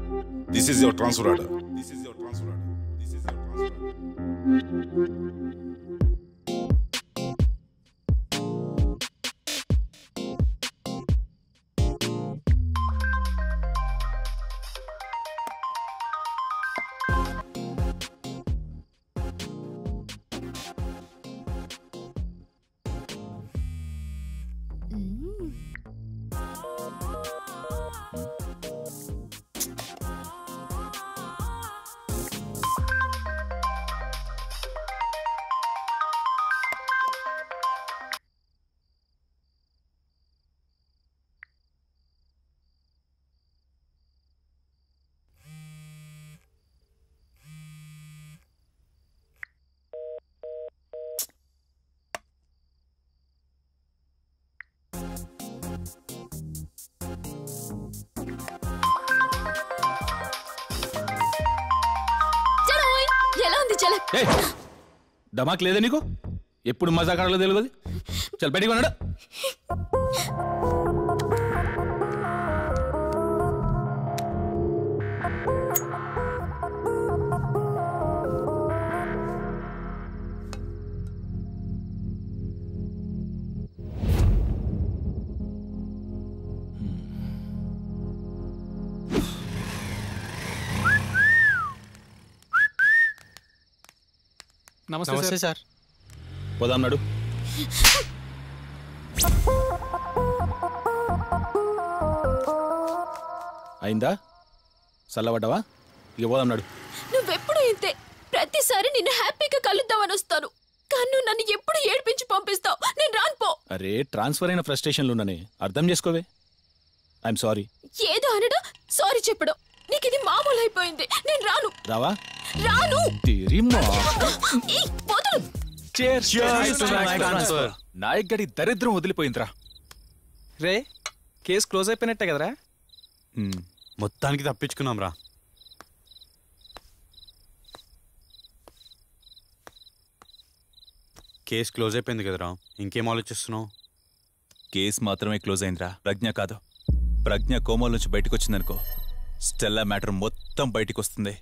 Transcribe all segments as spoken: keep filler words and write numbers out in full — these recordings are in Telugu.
This is your transfer order. This is your transfer order. This is your transfer order. దమాక్ లేదా నీకు? ఎప్పుడు మజా కాడలో తెలియదు. చల్ బయటికి కొన్నాడు. నమస్తే సార్. పోదాం నడు. అయిందా? చల్లబడ్డావా? ఇక పోదాం నడు. నువ్వెప్పుడు ఇంతే. ప్రతిసారి నిన్ను హ్యాపీగా కలుద్దామని వస్తాను, కానీ నువ్వు నన్ను ఎప్పుడు ఏడిపించి పంపిస్తావు. నేను రాను పో. అరే ట్రాన్స్ఫర్ అయిన ఫ్రస్ట్రేషన్లు ఉన్నానే, అర్థం చేసుకోవే. I'm sorry. ఏదో అనడం, సారీ చెప్పడం, నీకు ఇది మామూలు అయిపోయింది. నేను రాను. రావా? రాను. నాయక్ గడి దరిద్రం వదిలిపోయిందిరా. రే కేసు క్లోజ్ అయిపోయినట్టే కదరా? మొత్తానికి తప్పించుకున్నాం రా. కేసు క్లోజ్ అయిపోయింది కదరా, ఇంకేం ఆలోచిస్తున్నావు? కేసు మాత్రమే క్లోజ్ అయిందిరా, ప్రజ్ఞ కాదు. ప్రజ్ఞ కోమాల నుంచి బయటకు వచ్చిందనుకో, స్టెల్లా మ్యాటర్ మొత్తం బయటకు వస్తుంది.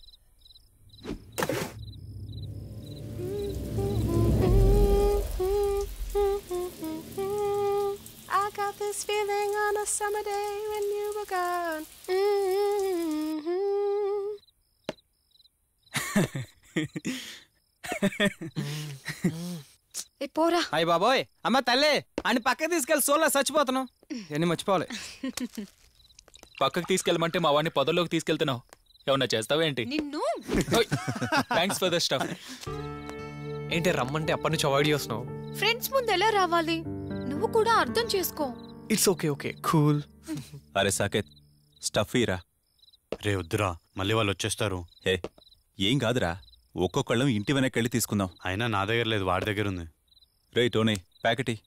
I got this feeling on a summer day when you were gone. ఏ పోరా. అయ్య బాబోయ్, అమ్మ తల్లే అని పక్కకి తీసుకెళ్ళి సోలా చచ్చిపోతున్నావు. ఎన్ని మర్చిపోవాలి. పక్కకి తీసుకెళ్ళమంటే మా వాడిని పొదల్లోకి తీసుకెళ్తున్నావు. ఏమన్నా చేస్తావేంటి? నిన్ను. Thanks for the stuff. ఏంటి రమ్మంటే అప్పటి నుంచి అవాయిడ్ చేస్తున్నావు? ఫ్రెండ్స్ ముందు ఎలా రావాలి నువ్వు కూడా అర్థం చేసుకో. It's okay okay cool. అరే సాకేత్, స్టఫ్ ఇరా. రే వద్దురా, మళ్ళీ వాళ్ళు వచ్చేస్తారు. హే ఏం కాదురా, ఒక్కొక్కళ్ళం ఇంటి వెనక్కి వెళ్ళి తీసుకుందాం. అయినా నా దగ్గర లేదు, వాడి దగ్గర ఉంది. రే టోనీ ప్యాకెటీ.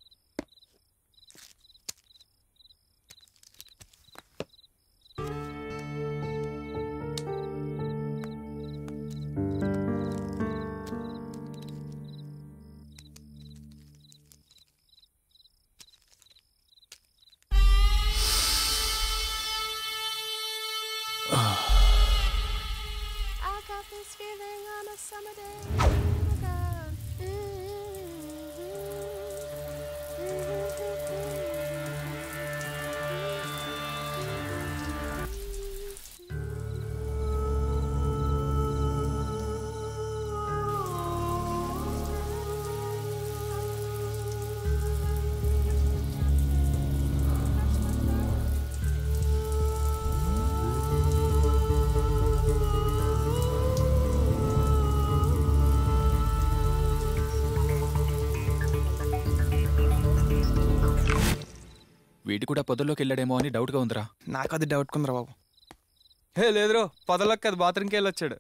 వీటి కూడా పొదల్లోకి వెళ్ళాడేమో అని డౌట్ గా ఉందిరా. నాకు అది డౌట్ కుందరా బాబు. హే లేదురో, పొదలోకి అది బాత్రూమ్కి వెళ్ళి వచ్చాడు.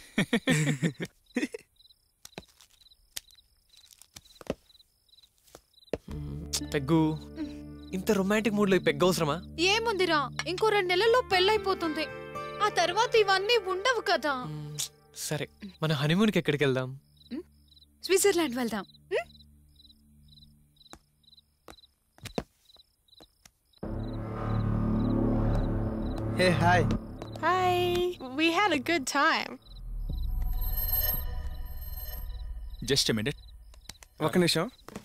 పెగ్గు, ఇంత రొమాంటిక్ మూడ్ లో పెగ్గు అవసరమా? ఏముందిరా, ఇంకో రెండు నెలల్లో పెళ్ళైపోతుంది. ఆ తర్వాత ఇవన్నీ ఉండవు కదా. సరే, మన హనీమూన్కి ఎక్కడికి వెళ్దాం? స్విట్జర్లాండ్ వెళ్దాం. Hey hi. Hi. We had a good time. Just minute. ఒక నిమిషం.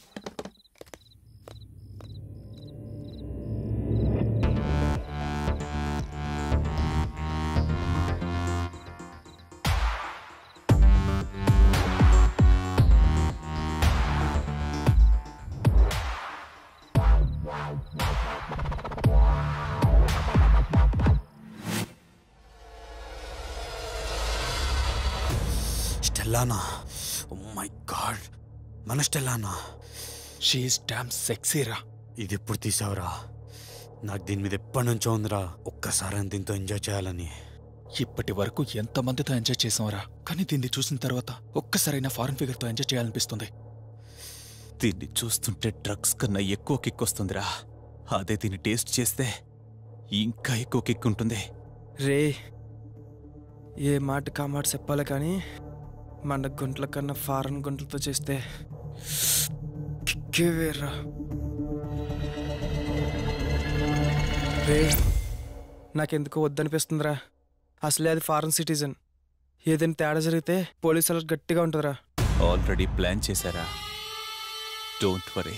స్టెల్లానా, ఓ మై గాడ్, మన స్టెల్లానా. She is dam సెక్సీరా. ఇది ఎప్పుడు తీసావురా? నాకు దీని మీద ఎప్పటి నుంచో ఉందిరా, ఒక్కసారి దీంతో ఎంజాయ్ చేయాలని. ఇప్పటి వరకు ఎంతమందితో ఎంజాయ్ చేసాంరా, కానీ దీన్ని చూసిన తర్వాత ఒక్కసారైనా ఫారెన్ ఫిగర్తో ఎంజాయ్ చేయాలనిపిస్తుంది. దీన్ని చూస్తుంటే డ్రగ్స్ కన్నా ఎక్కువ కిక్ వస్తుందిరా. అదే దీన్ని టేస్ట్ చేస్తే ఇంకా ఎక్కువ కిక్ ఉంటుంది. రే, ఏ మాట కా మాట చెప్పాలి కానీ మన గుంట్ల కన్నా ఫారెన్ గుంట్లతో చేస్తే కిక్కే వేర్రా. రే, నాకెందుకో వద్దనిపిస్తుందిరా. అసలే అది ఫారెన్ సిటిజన్. ఏదైనా తేడా జరిగితే పోలీసు అలర్ట్ గట్టిగా ఉంటుందిరా. ఆల్రెడీ ప్లాన్ చేశారా? Don't worry.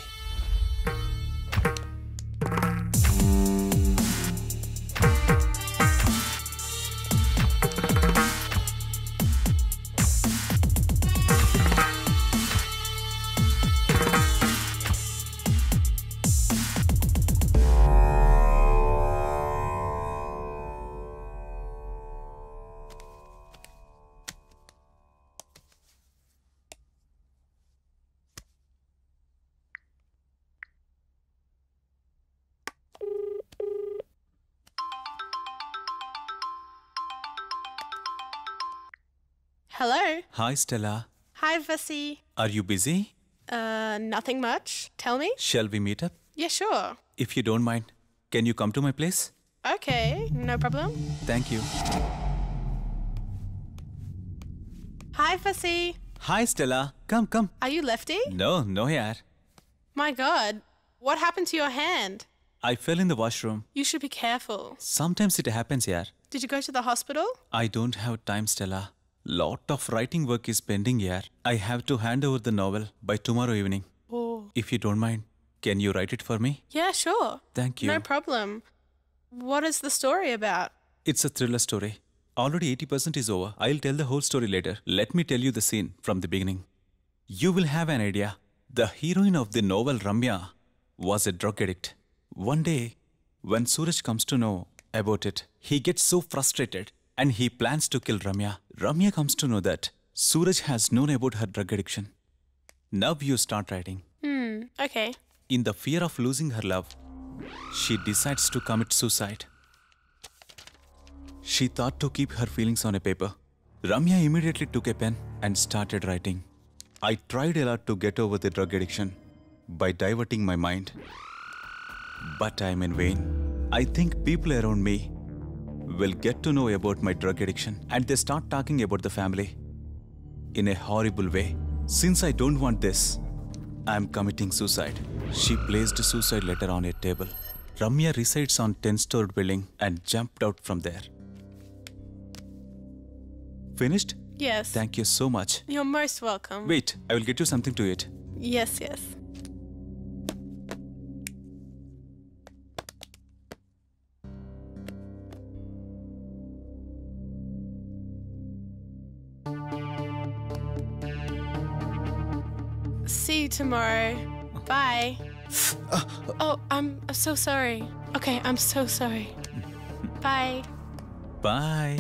Hello. Hi, Stella. Hi, Vasi. Are you busy? Uh, nothing much. Tell me. Shall we meet up? Yeah, sure. If you don't mind, can you come to my place? Okay, no problem. Thank you. Hi, Vasi. Hi, Stella. Come, come. Are you lefty? No, no, yaar. My God, what happened to your hand? I fell in the washroom. You should be careful. Sometimes it happens, yaar. Did you go to the hospital? I don't have time, Stella. Lot of writing work is pending here. I have to hand over the novel by tomorrow evening. Oh. If you don't mind, can you write it for me? Yeah, sure. Thank you. No problem. What is the story about? It's a thriller story. Already eighty percent is over. I'll tell the whole story later. Let me tell you the scene from the beginning. You will have an idea. The heroine of the novel, Ramya, was a drug addict. One day, when Suraj comes to know about it, he gets so frustrated and he plans to kill Ramya. Ramya comes to know that Suraj has known about her drug addiction. Now you start writing. Hmm, okay. In the fear of losing her love, she decides to commit suicide. She thought to keep her feelings on a paper. Ramya immediately took a pen and started writing. I tried a lot to get over the drug addiction by diverting my mind. But I am in vain. I think people around me will get to know about my drug addiction and they start talking about the family in a horrible way. Since I don't want this, I am committing suicide. She placed a suicide letter on a table. Ramya resides on ten-story building and jumped out from there. Finished? Yes. Thank you so much. You're most welcome. Wait, I will get you something to eat. Yes, yes. See you tomorrow. Bye. Oh, I'm so sorry. Okay, I'm so sorry. Bye. Bye.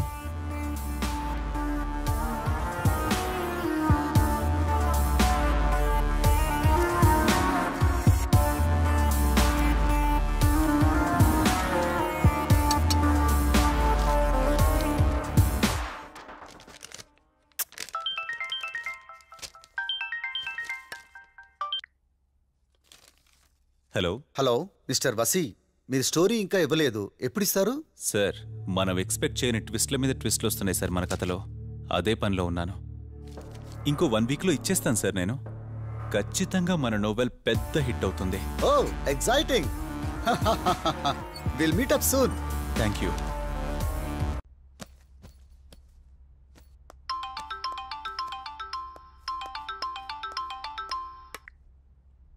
Hello hello mister Vasi, మీరు స్టోరీ ఇంకా ఇవ్వలేదు, ఎప్పుడు ఇస్తారు? సార్, మనం ఎక్స్పెక్ట్ చేయని ట్విస్ట్ల మీద ట్విస్ట్లు వస్తున్నాయి సార్ మన కథలో. అదే పనిలో ఉన్నాను. ఇంకో వన్ వీక్లో ఇచ్చేస్తాను సార్ నేను. ఖచ్చితంగా మన నోవెల్ పెద్ద హిట్ అవుతుంది. Oh, exciting. Will meet up soon. Thank you.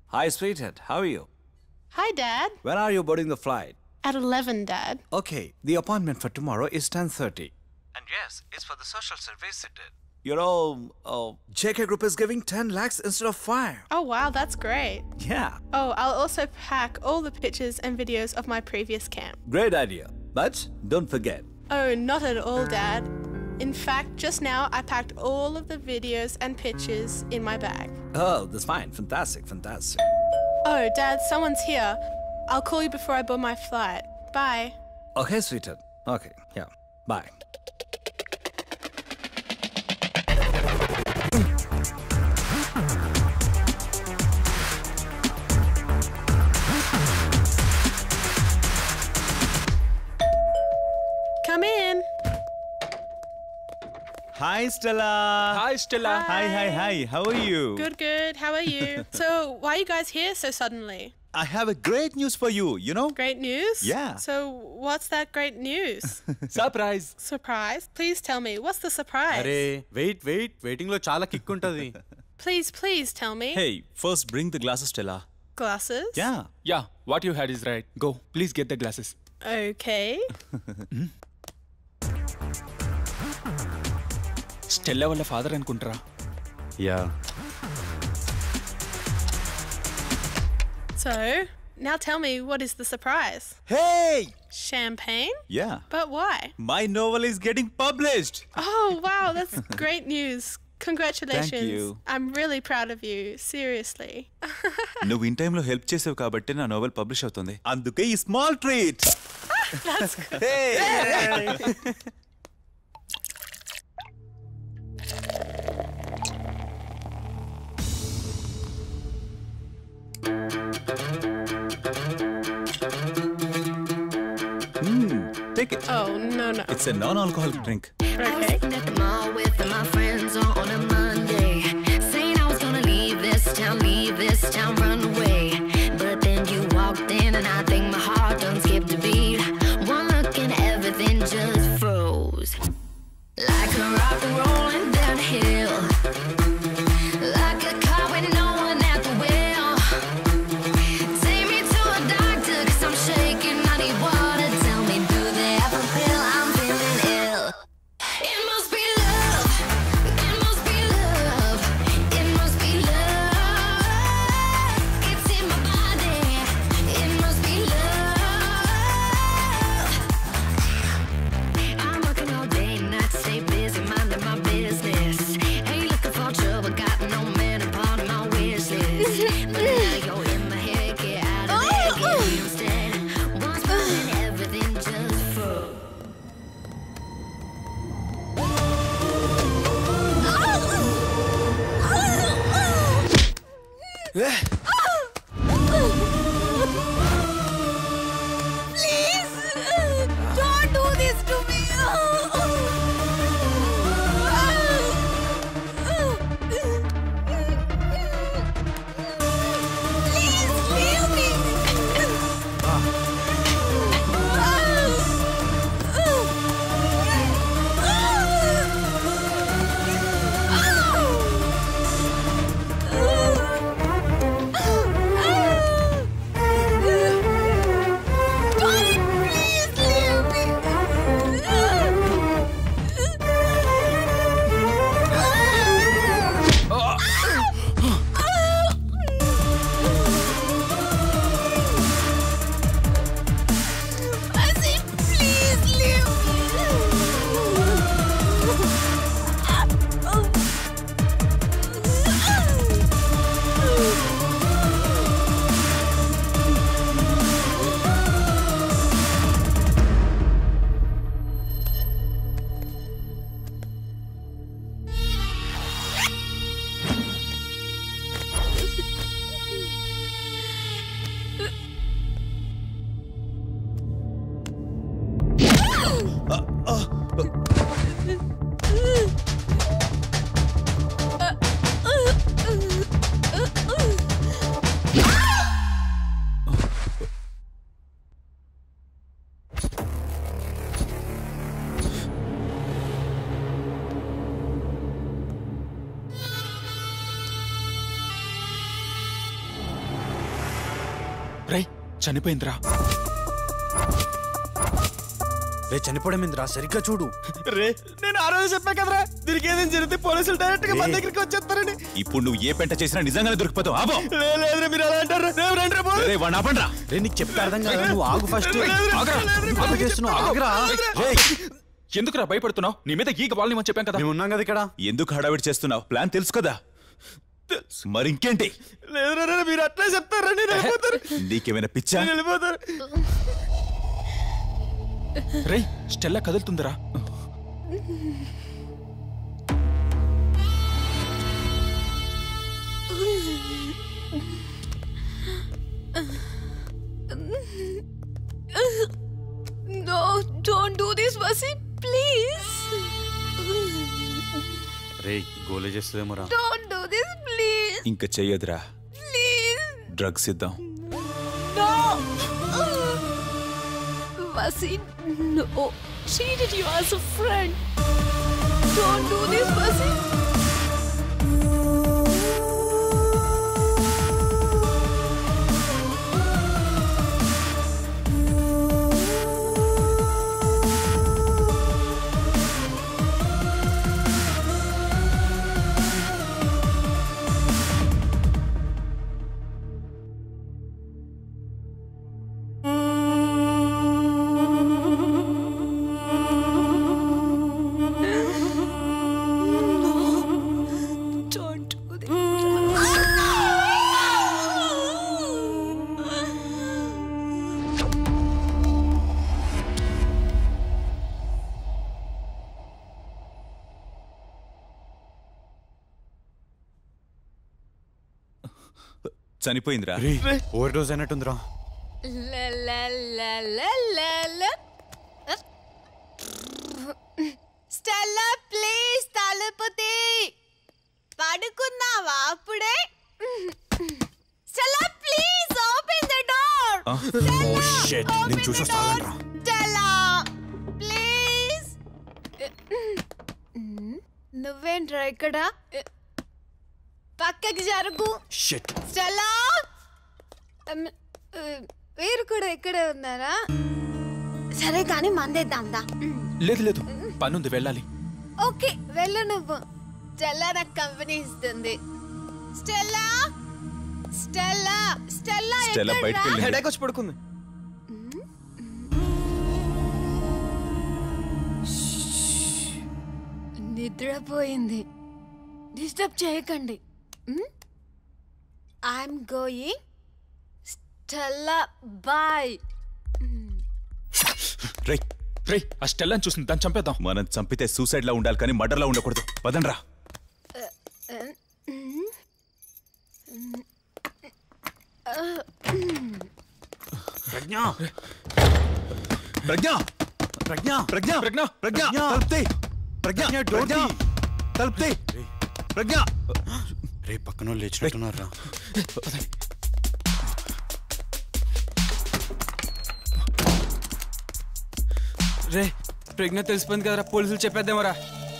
Hi, sweetheart. How are you? Hi, Dad. When are you boarding the flight? At eleven, Dad. Okay, the appointment for tomorrow is ten thirty. And yes, it's for the social service it did. You know, uh, J K Group is giving ten lakhs instead of five. Oh, wow, that's great. Yeah, Oh, I'll also pack all the pictures and videos of my previous camp. great idea. But don't forget. Oh, not at all, Dad. In fact, just now I packed all of the videos and pictures in my bag. Oh, that's fine. Fantastic, fantastic. Oh, Dad, someone's here. I'll call you before I board my flight. Bye. Okay, sweetheart. Okay, yeah. Bye. Come in. Hi, Stella. Hi, Stella. Hi, hi, hi. How are you? Good, good. How are you? So, why are you guys here so suddenly? I have a great news for you, you know? Great news? Yeah. So, what's that great news? Surprise. Surprise? Please tell me. What's the surprise? అరే వెయిట్ వెయిట్ వెయిటింగ్ లో చాలా కిక్ ఉంటది. Please, please tell me. Hey, first bring the glasses, Stella. Glasses? Yeah. Yeah, what you had is right. Go, please get the glasses. Okay. Stella వాళ్ళ ఫాదర్ అనుకుంటారా? Yeah So, now tell me, what is the surprise? Hey! Champagne? Yeah. But why? My novel is getting published. Oh, wow, that's great news. Congratulations. Thank you. I'm really proud of you. Seriously. నువ్వు ఇన్ టైంలో హెల్ప్ చేసావు కాబట్టి నా నోవెల్ పబ్లిష్ అవుతుంది. అందుకే ఈ small treat. That's good. Take it. Oh, no, no. It's a non-alcoholic drink. Okay. At the mall with my friends on a Monday, saying I was gonna leave this town, leave this town, run away. But then you walked in and I think my heart done skipped a beat. One look and everything just froze, like a rock rolling downhill, like a car with no one at the wheel. Take me to a doctor 'cause I'm shaking, I need water. Tell me, do they have a pill? I'm feeling ill. It must be love. It must be love. It must be love. It's in my body. It must be love. I'm working all day, night, stay busy, minding my business. Ain't looking for trouble, got no man upon my wish list. But now you're in my head, get out of there, get me instead. Once burning, everything just froze. Please, don't do this to me. Please, leave me. చనిపోయిందిరా. రే చనిపోవడం ఏందిరా, సరిగ్గా చూడు. రే నేను ఆ రోజు చెప్పా కదరా, దీనికి ఏదైనా జరిగితే పోలీసులు డైరెక్ట్ గా మన దగ్గరికి వచ్చేస్తారని. ఇప్పుడు నువ్వు ఏ పెంట చేసినా నిజంగానే దొరికిపోతావు. ఆబో లేదురా, మీరు అలా అంటారు. వాడిని ఆపండ్రా. రే నీకు చెప్తే అర్థం కాదు, నువ్వు ఆగు ఫస్ట్. ఆగు చేస్తున్నావు, ఆగురా. ఎందుకురా భయపడుతున్నావు? నీ మీద ఈగ వాళ్ళని చెప్పాం కదా. మేము ఉన్నాం కదా ఇక్కడ. ఎందుకు హడావిడి చేస్తున్నావు? ప్లాన్ తెలుసు కదా. మరి ఇంకేంటి? లేదురా, మీరు అట్లా చెప్తారా? నేను వెళ్ళిపోతారు. నీకేమైనా పిచ్చా? వెళ్ళిపోతారు. రే స్టెల్లా కదులుతుందిరా. No, don't do this, Vasi, please. రే గోలే చేస్తుందేమోరా. Don't do this, please. ఇంకా చెయ్యదురా. Please. డ్రగ్స్ ఇద్దాం. No. Vasi, no. Treated you as a friend. Don't do this, Vasi. చనిపోయిందిరా. ఓవర్ డోస్ అయినట్టుందిరా. స్టెల్లా ప్లీజ్ తలుపుతి. పడుకున్నావా అప్పుడే? Stella please open the door. Oh shit, నేను చూసి వస్తానంరా. Stella please. నువ్వేంట్రా ఇక్కడ? పక్కకి జరుగు. షిట్. స్టెల్లా వీరు కూడా ఇక్కడే ఉన్నారా? సరే కానీ మందేద్దాందా. లేదు లేదు, పనుంది, వెళ్ళాలి. ఓకే వెళ్ళు నువ్వు. స్టెల్లా నాకు కంపెనీ ఇస్తుంది. స్టెల్లా స్టెల్లా స్టెల్లా స్టెల్లా బయటికి వెళ్ళింది. హెడేక్ వచ్చి పడుకుంది. నిద్రపోయింది. డిస్టర్బ్ చేయకండి. I'm going. Stella bye. రే రే ఆ స్టెల్లాని చూసింది, దాన్ని చంపేద్దాం. మనం చంపితే సూసైడ్ లా ఉండాలి కానీ మర్డర్ లా ఉండకూడదు. పదండ్రా. ప్రజ్ఞ ప్రజ్ఞ ప్రజ్ఞ ప్రజ్ఞ ప్రజ్ఞ ప్రజ్ఞ తలుపుతే. ప్రజ్ఞ ప్రజ్ఞ తలుపుతే. ప్రజ్ఞ. రే పక్కన లేచినట్టున్నారా. రే ప్రజ్ఞ తెలిసిపోయింది కదరా, పోలీసులు చెప్పేద్దామరా.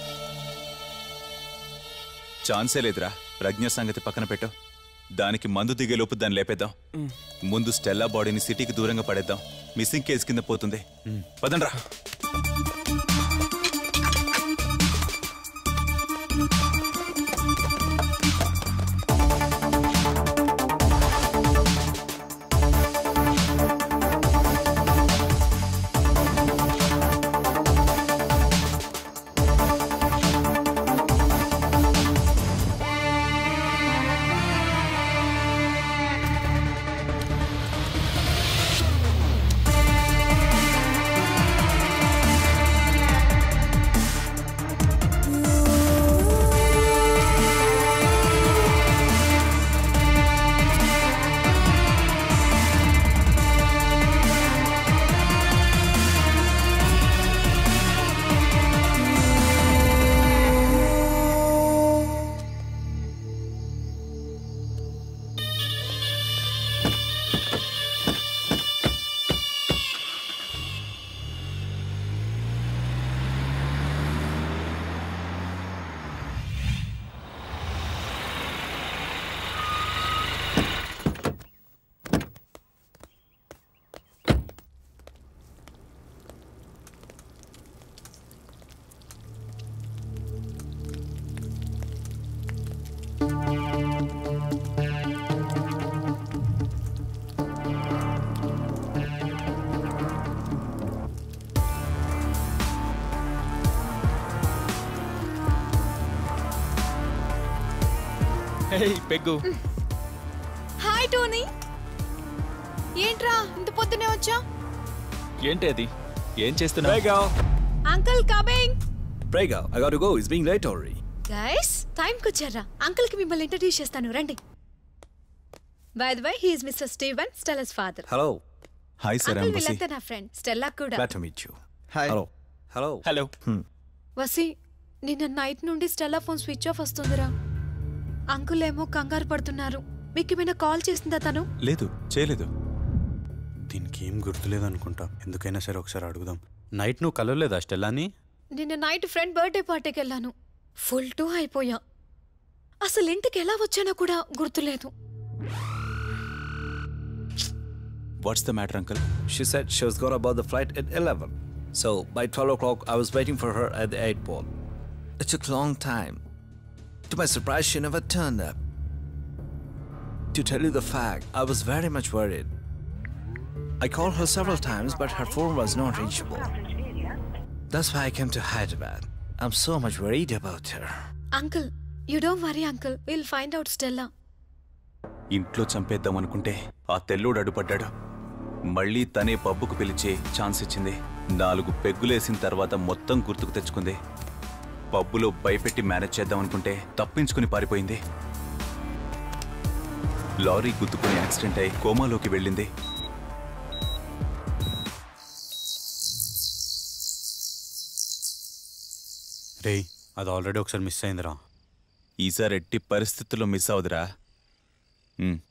ఛాన్సే లేదురా. ప్రజ్ఞ సంగతి పక్కన పెట్టు. దానికి మందు దిగేలోపు దాన్ని లేపేద్దాం. ముందు స్టెల్లా బాడీని సిటీకి దూరంగా పడేద్దాం. మిస్సింగ్ కేసు కింద పోతుంది. పదండ్రా. పెగ్గు. Hi Tony. ఏంట్రా ఇంత పొద్దునే వచ్చా? ఏంటి అది? ఏం చేస్తున్నావు? Prego. Uncle coming. Prego, I got to go. It's being late already. Guys టైంకి వచ్చారా? అంకుల్ కి మిమ్మల్ని ఇంట్రడ్యూస్ చేస్తాను రండి. By the way he is mister Steven, Stella's father. Hello. Hi, sir. Uncle I'm Vasi. వీళ్ళంతా నా ఫ్రెండ్, స్టెల్లా కూడా. Glad to meet you. Hi. Hello. Hello. Hello. Vasi నిన్న నైట్ నుండి స్టెల్లా ఫోన్ స్విచ్ ఆఫ్ వస్తుందిరా. అంకుల్ ఏమో కంగారు పడుతున్నారు. మీకు ఏమైనా కాల్ చేసిందా తను? లేదు, చేయలేదు. దీనికి ఏం గుర్తులేదు అనుకుంటా. ఎందుకైనా సరే ఒకసారి అడుగుదాం. నైట్ నువ్వు కలవలేదా స్టెల్లాని? నిన్న నైట్ ఫ్రెండ్ బర్త్డే పార్టీకి వెళ్ళాను. ఫుల్ టూ అయిపోయా. అసలు ఇంటికి ఎలా వచ్చానో కూడా గుర్తులేదు. What's the matter, uncle? She said she was going about the flight at eleven. So by twelve o'clock, I was waiting for her at the airport. It took a long time. To my surprise, she never turned up. To tell you the fact, I was very much worried. I called her several times, but her phone was not reachable. That's why I came to Hyderabad. I'm so much worried about her. Uncle you don't worry uncle, will find out Stella. ఇంట్లో చంపేద్దాం అనుకుంటే ఆ తెల్లోడు అడ్డుపడ్డాడు. మళ్ళీ తనే పబ్బుకు పిలిచి ఛాన్స్ ఇచ్చింది. నాలుగు పెగ్గులేసిన తర్వాత మొత్తం గుర్తుకు తెచ్చుకుంది. పబ్బులో భయపెట్టి మేనేజ్ చేద్దాం అనుకుంటే తప్పించుకుని పారిపోయింది. లారీ గుద్దుకుని యాక్సిడెంట్ అయి కోమాలోకి వెళ్ళింది. రే, అది ఆల్రెడీ ఒకసారి మిస్ అయిందిరా. ఈసారి ఎట్టి పరిస్థితుల్లో మిస్ అవుదురా. ఉమ్.